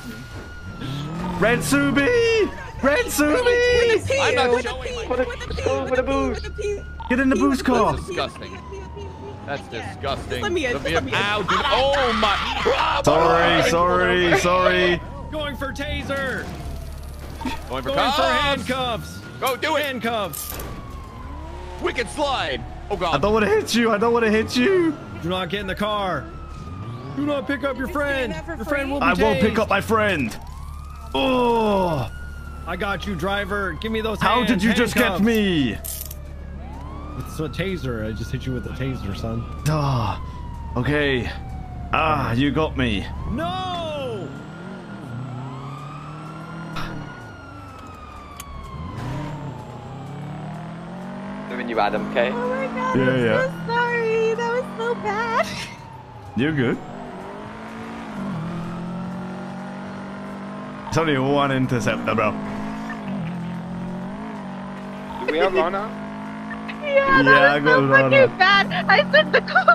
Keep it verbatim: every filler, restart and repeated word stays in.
Rensubi! Rensubi! I'm not showing my... Let's go for the boost. Get in the boost car. That's disgusting. That's disgusting. Let me in, The let me in. Ow, dude. Oh my. Sorry, sorry, sorry. Going for taser. Going for, Going cuffs. for handcuffs. Go, do it. Handcuffs. Wicked slide. Oh, God. I don't want to hit you. I don't want to hit you. Do not get in the car. Do not pick up your friend. Your friend will be I won't pick tased. up my friend. Oh. I got you, driver. Give me those How hands. did you just get handcuffs. me? It's a taser. I just hit you with a taser, son. Ah. Okay. Ah, you got me. No! Doing you, Adam, okay? Oh my god, Yeah, I'm yeah. so sorry. That was so bad. You're good. It's only one interceptor, bro. We are Rana. Yeah, that Yeah, I was got so Rana. fucking bad. I sent the car